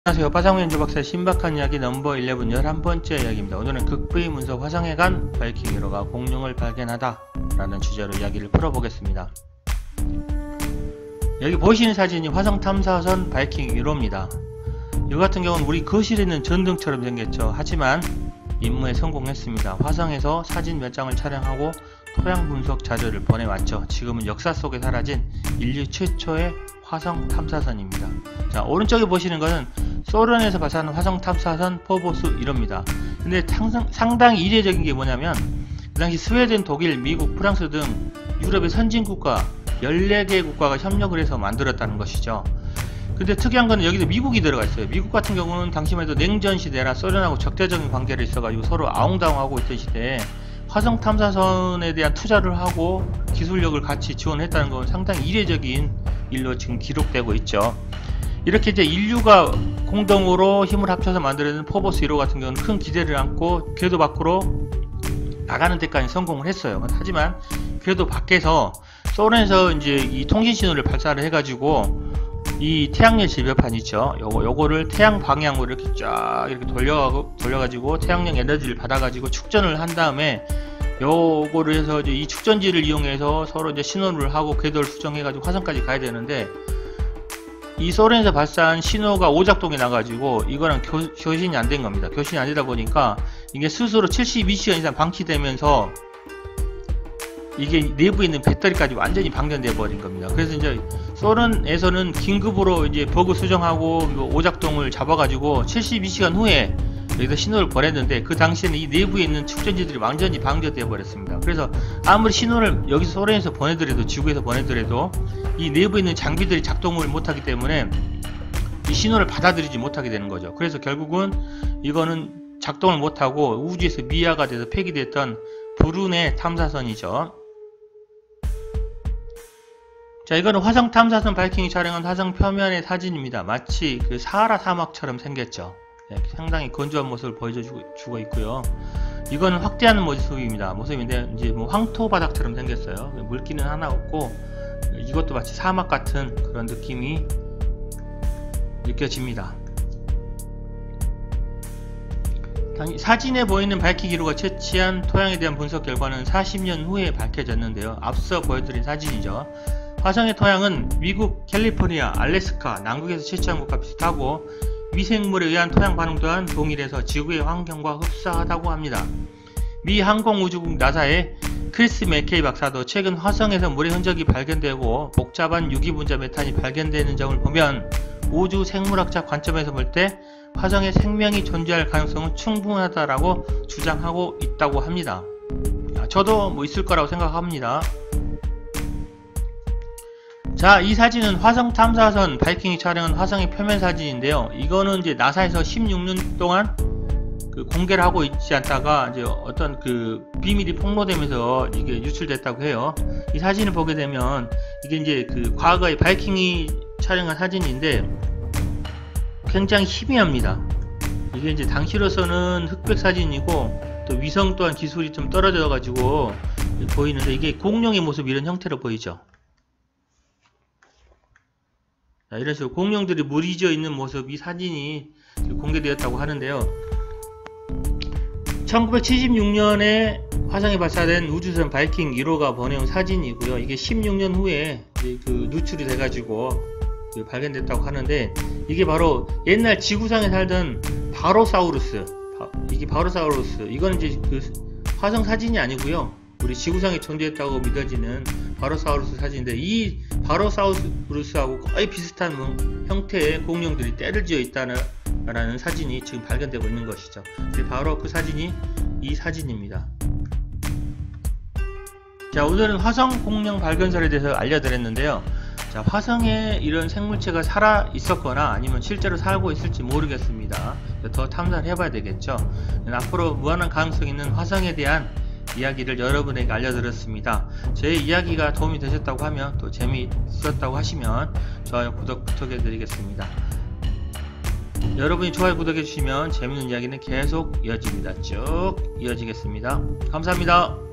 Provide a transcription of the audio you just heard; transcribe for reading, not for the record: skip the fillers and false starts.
안녕하세요. 화성연주 박사의 신박한 이야기 넘버 11 11번째 이야기입니다. 오늘은 극부의 문서 화성에 간 바이킹 1호가 공룡을 발견하다 라는 주제로 이야기를 풀어보겠습니다. 여기 보시는 사진이 화성 탐사선 바이킹 1호입니다. 이 같은 경우는 우리 거실에 있는 전등처럼 생겼죠. 하지만 임무에 성공했습니다. 화성에서 사진 몇 장을 촬영하고 토양 분석 자료를 보내왔죠. 지금은 역사 속에 사라진 인류 최초의 화성 탐사선입니다. 자, 오른쪽에 보시는 것은 소련에서 발사한 화성 탐사선 포보스 1호입니다. 근데 상당히 이례적인 게 뭐냐면 그 당시 스웨덴, 독일, 미국, 프랑스 등 유럽의 선진국가 14개 국가가 협력을 해서 만들었다는 것이죠. 근데 특이한 거는 여기도 미국이 들어가 있어요. 미국 같은 경우는 당시만 해도 냉전 시대라 소련하고 적대적인 관계를 있어가지고 서로 아웅다웅하고 있던 시대에 화성 탐사선에 대한 투자를 하고 기술력을 같이 지원했다는 건 상당히 이례적인 일로 지금 기록되고 있죠. 이렇게 이제 인류가 공동으로 힘을 합쳐서 만들어낸 포보스 1호 같은 경우는 큰 기대를 안고 궤도 밖으로 나가는 데까지 성공을 했어요. 하지만 궤도 밖에서 소련에서 이제 이 통신 신호를 발사를 해가지고 이 태양열 지표판 있죠. 요거를 태양 방향으로 이렇게 쫙 이렇게 돌려가지고 태양력 에너지를 받아가지고 축전을 한 다음에 요거를 해서 이제 이 축전지를 이용해서 서로 이제 신호를 하고 궤도를 수정해가지고 화성까지 가야 되는데 이 소련에서 발사한 신호가 오작동이 나가지고 이거랑 교신이 안 된 겁니다. 교신이 안 되다 보니까 이게 스스로 72시간 이상 방치되면서 이게 내부에 있는 배터리까지 완전히 방전돼 버린 겁니다. 그래서 이제 소련에서는 긴급으로 이제 버그 수정하고 오작동을 잡아가지고 72시간 후에 여기서 신호를 보냈는데 그 당시에는 이 내부에 있는 축전지들이 완전히 방전되어 버렸습니다. 그래서 아무리 신호를 여기서 소련에서 보내더라도 지구에서 보내더라도 이 내부에 있는 장비들이 작동을 못하기 때문에 이 신호를 받아들이지 못하게 되는 거죠. 그래서 결국은 이거는 작동을 못하고 우주에서 미아가 돼서 폐기됐던 불운의 탐사선이죠. 자, 이거는 화성 탐사선 바이킹이 촬영한 화성 표면의 사진입니다. 마치 그 사하라 사막처럼 생겼죠. 네, 상당히 건조한 모습을 보여주고 있고요. 이거는 확대하는 모습인데 이제 뭐 황토 바닥처럼 생겼어요. 물기는 하나 없고 이것도 마치 사막 같은 그런 느낌이 느껴집니다. 사진에 보이는 바이킹 1호가 채취한 토양에 대한 분석 결과는 40년 후에 밝혀졌는데요. 앞서 보여드린 사진이죠. 화성의 토양은 미국 캘리포니아, 알래스카, 남극에서 채취한 것과 비슷하고 미생물에 의한 토양 반응 또한 동일해서 지구의 환경과 흡사하다고 합니다. 미 항공우주국 나사의 크리스 맥케이 박사도 최근 화성에서 물의 흔적이 발견되고 복잡한 유기분자 메탄이 발견되는 점을 보면 우주 생물학적 관점에서 볼 때 화성에 생명이 존재할 가능성은 충분하다라고 주장하고 있다고 합니다. 저도 뭐 있을 거라고 생각합니다. 자, 이 사진은 화성 탐사선 바이킹이 촬영한 화성의 표면 사진인데요. 이거는 이제 나사에서 16년 동안 공개를 하고 있지 않다가 이제 어떤 비밀이 폭로되면서 이게 유출됐다고 해요. 이 사진을 보게 되면 이게 이제 과거의 바이킹이 촬영한 사진인데 굉장히 희미합니다. 이게 이제 당시로서는 흑백 사진이고 또 위성 또한 기술이 좀 떨어져 가지고 보이는데 이게 공룡의 모습 이런 형태로 보이죠. 자, 이런 식으로 공룡들이 무리지어 있는 모습, 이 사진이 공개되었다고 하는데요. 1976년에 화성에 발사된 우주선 바이킹 1호가 보내온 사진이고요. 이게 16년 후에 누출이 돼가지고 발견됐다고 하는데 이게 바로 옛날 지구상에 살던 바로사우루스, 이건 이제 화성 사진이 아니고요. 우리 지구상에 존재했다고 믿어지는 바로사우루스 사진인데 이 바로사우루스하고 거의 비슷한 형태의 공룡들이 떼를 지어 있다는 사진이 지금 발견되고 있는 것이죠. 바로 그 사진이 이 사진입니다. 자, 오늘은 화성 공룡 발견설에 대해서 알려드렸는데요. 자, 화성에 이런 생물체가 살아 있었거나 아니면 실제로 살고 있을지 모르겠습니다. 더 탐사를 해봐야 되겠죠. 앞으로 무한한 가능성이 있는 화성에 대한 이야기를 여러분에게 알려드렸습니다. 제 이야기가 도움이 되셨다고 하면 또 재미있었다고 하시면 좋아요, 구독 부탁드리겠습니다. 여러분이 좋아요, 구독해 주시면 재밌는 이야기는 계속 이어집니다. 쭉 이어지겠습니다. 감사합니다.